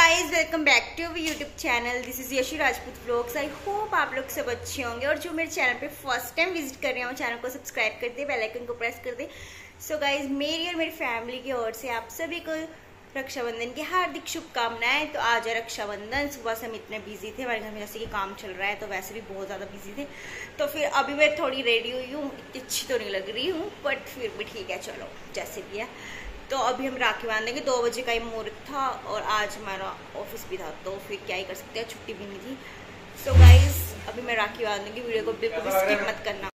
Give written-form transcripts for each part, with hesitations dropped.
Guys welcome back to our YouTube channel. This is Yashi Rajput vlogs. I hope आप लोग सब अच्छे होंगे और जो मेरे चैनल पे फर्स्ट टाइम विजिट कर रहे हैं वो चैनल को सब्सक्राइब कर दे, बेल आइकन को प्रेस कर दे। सो गाइज मेरी और मेरी फैमिली की ओर से आप सभी को रक्षाबंधन की हार्दिक शुभकामनाएं। तो आज है रक्षाबंधन। सुबह से हम इतने बिजी थे, हमारे घर में जैसे कि काम चल रहा है तो वैसे भी बहुत ज़्यादा बिजी थे। तो फिर अभी मैं थोड़ी रेडी हुई हूँ, इतनी अच्छी तो नहीं लग रही हूँ बट फिर भी ठीक है, चलो जैसे भी है। तो अभी हम राखी बांधेंगे। 2 बजे का ही मुहूर्त था और आज हमारा ऑफिस भी था तो फिर क्या ही कर सकते हैं, छुट्टी भी नहीं थी। सो गाइज अभी मैं राखी बांधूंगी, वीडियो को बिल्कुल भी स्किप मत करना।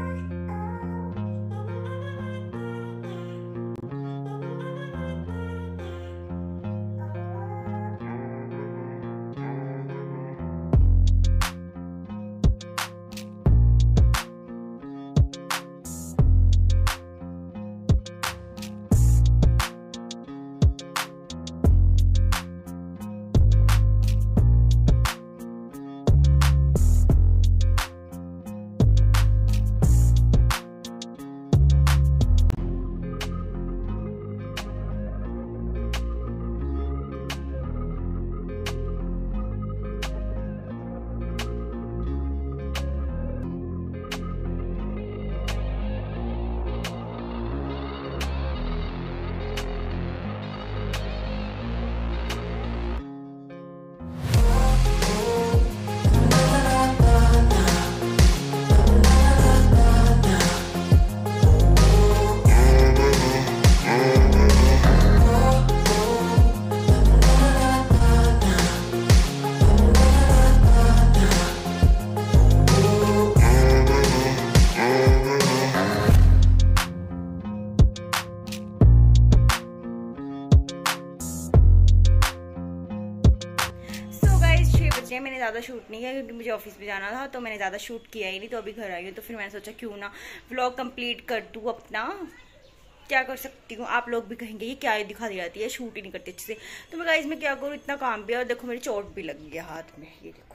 मैंने ज़्यादा शूट नहीं किया क्योंकि मुझे ऑफिस भी जाना था, तो मैंने ज़्यादा शूट किया ही नहीं। तो अभी घर आई हूँ तो फिर मैंने सोचा क्यों ना व्लॉग कंप्लीट कर दूँ अपना। क्या कर सकती हूँ, आप लोग भी कहेंगे ये क्या दिखा दी जाती है, शूट ही नहीं करती अच्छे से। तो मैं गाइस मैं क्या करूँ, इतना काम भी है और देखो मेरी चोट भी लग गया हाथ में, ये देखो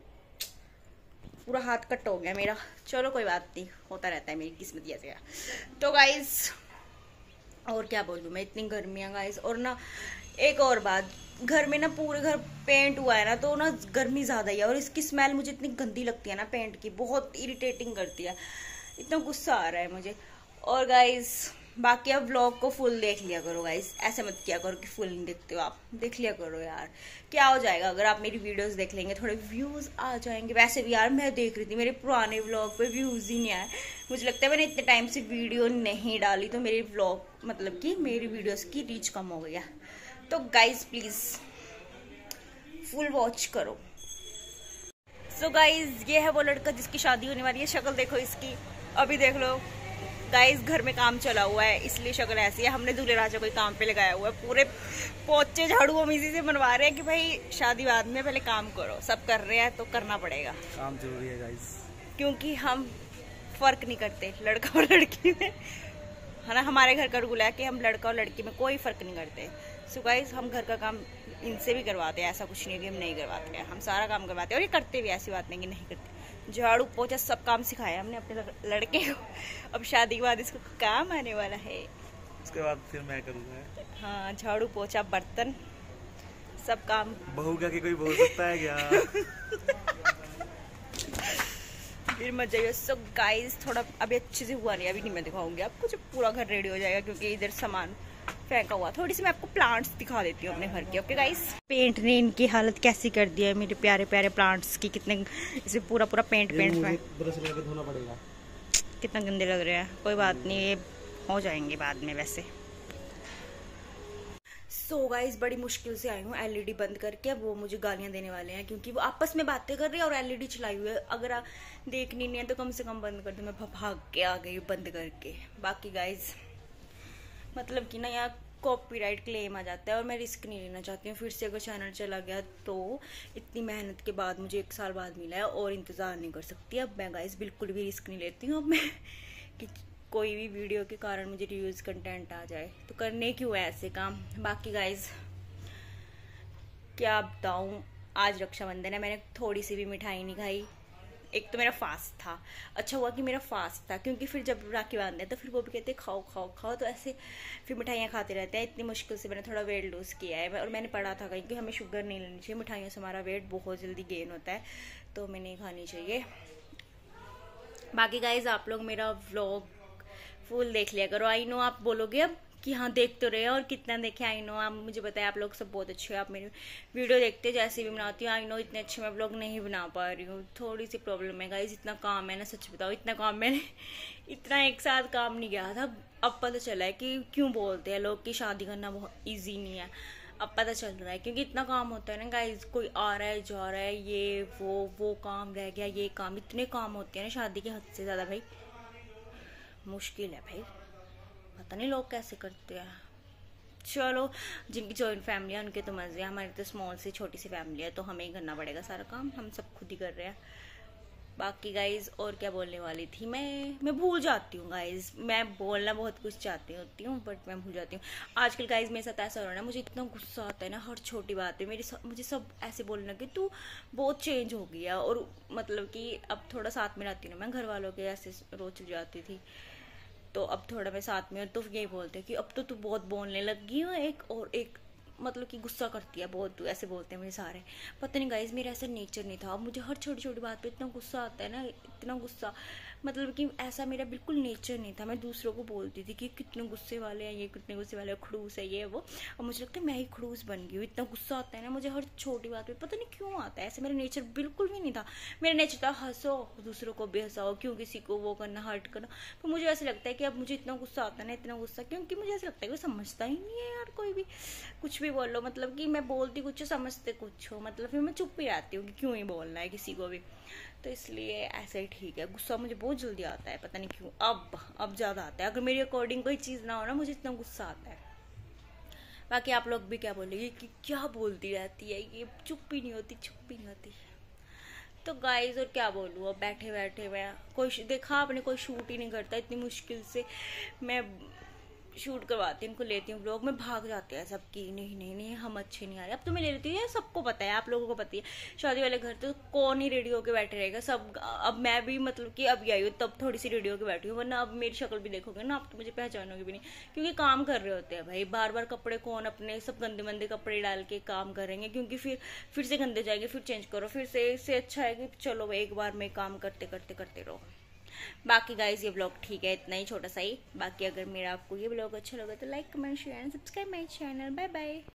पूरा हाथ कट हो गया मेरा। चलो कोई बात नहीं, होता रहता है, मेरी किस्मत ऐसे है। तो गाइस और क्या बोलूँ मैं, इतनी गर्मियाँ गाइस। और ना एक और बात, घर में ना पूरे घर पेंट हुआ है ना तो ना गर्मी ज़्यादा ही है और इसकी स्मेल मुझे इतनी गंदी लगती है ना पेंट की, बहुत इरिटेटिंग करती है, इतना गुस्सा आ रहा है मुझे। और गाइस बाकी अब व्लॉग को फुल देख लिया करो गाइस, ऐसे मत किया करो कि फुल नहीं देखते हो आप, देख लिया करो यार। क्या हो जाएगा अगर आप मेरी वीडियोस देख लेंगे, थोड़े व्यूज़ आ जाएंगे। वैसे भी यार मैं देख रही थी मेरे पुराने व्लॉग पे व्यूज़ ही नहीं आए। मुझे लगता है मैंने इतने टाइम से वीडियो नहीं डाली तो मेरी व्लॉग मतलब कि मेरी वीडियोज़ की रीच कम हो गई है। तो गाइज प्लीज फुल वॉच करो। सो गाइज ये है वो लड़का जिसकी शादी होने वाली है, शक्ल देखो इसकी, अभी देख लो गाइज। घर में काम चला हुआ है इसलिए शक्ल ऐसी है। हमने दूल्हे राजा को काम पे लगाया हुआ है, पूरे पोचे झाड़ू हम इसी से बनवा रहे हैं कि भाई शादी बाद में पहले काम करो। सब कर रहे हैं तो करना पड़ेगा, काम जरूरी है गाइज, क्योंकि हम फर्क नहीं करते लड़का और लड़की में, है ना। हमारे घर का रूल है कि हम लड़का और लड़की में कोई फर्क नहीं करते। सो गाइस हम घर का काम इनसे भी करवाते हैं, ऐसा कुछ नहीं है कि हम नहीं करवाते हैं, हम सारा काम करवाते हैं और ये करते भी, ऐसी बात नहीं कि नहीं करते। झाड़ू पोछा सब काम सिखाया हमने अपने लड़के को। अब शादी के बाद इसको काम आने वाला है, उसके बाद फिर मैं करूँगा। हाँ झाड़ू पोछा बर्तन सब काम। बहू का कोई बोल सकता है क्या? फिर मत जाइए। सो गाइस थोड़ा अभी अच्छे से हुआ नहीं, अभी नहीं मैं दिखाऊंगी आपको, जब पूरा घर रेडी हो जाएगा क्योंकि इधर सामान फेंका हुआ। थोड़ी सी मैं आपको प्लांट्स दिखा देती हूँ अपने घर के। ओके गाइस, पेंट ने इनकी हालत कैसी कर दी है मेरे प्यारे प्यारे प्लांट्स की। कितने इसे पूरा पूरा पेंट में ब्रश लेके धोना पड़ेगा, कितना गंदे लग रहे हैं। कोई बात नहीं, ये हो जाएंगे बाद में वैसे। सो गाइस बड़ी मुश्किल से आई हूँ एलईडी बंद करके। वो मुझे गालियाँ देने वाले हैं क्योंकि वो आपस में बातें कर रहे हैं और एलईडी चलाई हुई है। अगर आप देखनी नहीं है तो कम से कम बंद कर दो। मैं भाग के आ गई बंद करके। बाकी गाइस मतलब कि ना यहाँ कॉपीराइट क्लेम आ जाता है और मैं रिस्क नहीं लेना चाहती हूँ। फिर से अगर चैनल चला गया तो इतनी मेहनत के बाद मुझे 1 साल बाद मिला है और इंतज़ार नहीं कर सकती। अब मैं गाइस बिल्कुल भी रिस्क नहीं लेती हूँ अब मैं कि कोई भी वीडियो के कारण मुझे रिव्यूज कंटेंट आ जाए, तो करने क्यों है ऐसे काम। बाकी गाइज क्या बताऊँ, आज रक्षाबंधन है, मैंने थोड़ी सी भी मिठाई नहीं खाई। एक तो मेरा फास्ट था, अच्छा हुआ कि मेरा फास्ट था, क्योंकि फिर जब राखी बांधते हैं तो फिर वो भी कहते हैं खाओ खाओ खाओ, तो ऐसे फिर मिठाइयाँ खाते रहते हैं। इतनी मुश्किल से मैंने थोड़ा वेट लूज़ किया है, और मैंने पढ़ा था कहीं कि हमें शुगर नहीं लेनी चाहिए, मिठाइयों से हमारा वेट बहुत जल्दी गेन होता है, तो हमें नहीं खानी चाहिए। बाकी गाइज आप लोग मेरा व्लॉग फुल देख लिया करो। आई नो आप बोलोगे अब कि हाँ देख तो रहे हो, और कितना देखे। आई नो, आप मुझे बताया, आप लोग सब बहुत अच्छे हो, आप मेरी वीडियो देखते जैसे भी बनाती हूँ। आई नो इतने अच्छे मैं व्लॉग नहीं बना पा रही हूँ, थोड़ी सी प्रॉब्लम है गाइज। इतना काम है ना, सच बताओ, इतना काम मैंने इतना एक साथ काम नहीं किया था। अब पता चला है कि क्यों बोलते हैं लोग कि शादी करना बहुत ईजी नहीं है। अब पता चल रहा है, क्योंकि इतना काम होता है ना गाइज, कोई आ रहा है जा रहा है, ये वो काम रह गया, ये काम, इतने काम होते हैं ना शादी के हद से ज़्यादा। भाई मुश्किल है भाई, पता नहीं लोग कैसे करते हैं। चलो, जिनकी जॉइंट फैमिली है उनके तो मज़े हैं, हमारी तो स्मॉल सी छोटी सी फैमिली है, तो हमें ही करना पड़ेगा सारा काम, हम सब खुद ही कर रहे हैं। बाकी गाइज और क्या बोलने वाली थी मैं भूल जाती हूँ गाइज। मैं बोलना बहुत कुछ चाहती होती हूँ, बट मैं भूल जाती हूँ। आजकल गाइज मेरे साथ ऐसा हो रहा है ना, मुझे इतना गुस्सा आता है ना हर छोटी बात पे। मुझे सब ऐसे बोलने लगे तू बहुत चेंज हो गई है, और मतलब कि अब थोड़ा साथ में रहती हूँ मैं, घर वालों के ऐसे रोज चल जाती थी, तो अब थोड़ा मैं साथ में हूँ, तो यही बोलते हैं कि अब तो तू बहुत बोलने लगी हो, एक मतलब कि गुस्सा करती है बहुत, तू ऐसे बोलते हैं मुझे सारे। पता नहीं गाइज मेरा ऐसा नेचर नहीं था, अब मुझे हर छोटी छोटी बात पे इतना गुस्सा आता है ना, इतना गुस्सा, मतलब कि ऐसा मेरा बिल्कुल नेचर नहीं था। मैं दूसरों को बोलती थी कि कितने गुस्से वाले हैं ये, कितने गुस्से वाले हैं, खड़ूस है ये वो, और मुझे लगता है मैं ही खड़ूस बन गई हूँ। इतना गुस्सा आता है ना मुझे हर छोटी बात पे, पता नहीं क्यों आता है ऐसे। मेरा नेचर बिल्कुल भी नहीं था। मेरा नेचर था हंसो, दूसरों को भी हंसाओ, क्यों किसी को वो करना, हर्ट करना। तो मुझे ऐसे लगता है कि अब मुझे इतना गुस्सा आता है ना, इतना गुस्सा, क्योंकि मुझे ऐसा लगता है कि समझता ही नहीं है यार, कोई भी कुछ भी बोलो, मतलब कि मैं बोलती कुछ हो समझते कुछ हो, मतलब फिर मैं चुप ही रहती हूँ कि क्यों ही बोलना है किसी को भी। तो इसलिए ऐसा ही ठीक है। गुस्सा मुझे बहुत जल्दी आता है, पता नहीं क्यों, अब ज़्यादा आता है। अगर मेरी अकॉर्डिंग कोई चीज़ ना हो ना, मुझे इतना गुस्सा आता है। बाकी आप लोग भी क्या बोलेंगे कि क्या बोलती रहती है ये, चुप ही नहीं होती, चुप ही नहीं होती। तो गाइज और क्या बोलूँ, अब बैठे बैठे मैं कोई देखा आपने, कोई शूट ही नहीं करता, इतनी मुश्किल से मैं शूट करवाती हूँ, उनको लेती हूँ ब्लॉग में, भाग जाते हैं सबकी, नहीं नहीं नहीं हम अच्छे नहीं आ रहे। अब तो मैं ले लेती हूँ, सबको पता है, आप लोगों को पता है, शादी वाले घर तो कौन ही रेडी होकर बैठे रहेगा सब। अब मैं भी मतलब कि अभी आई हूँ तब थोड़ी सी रेडी होकर बैठी हूँ, वरना अब मेरी शक्ल भी देखोगे ना आप तो मुझे पहचानोगे भी नहीं, क्योंकि काम कर रहे होते हैं भाई। बार बार कपड़े कौन अपने सब गंदे मंदे कपड़े डाल के काम करेंगे, क्योंकि फिर से गंदे जाएंगे, फिर चेंज करो, फिर से इससे अच्छा है कि चलो एक बार में काम करते करते करते रहो। बाकी गाइज ये ब्लॉग ठीक है, इतना ही छोटा सा ही। बाकी अगर मेरा आपको ये ब्लॉग अच्छा लगा तो like comment share and subscribe my channel. Bye bye.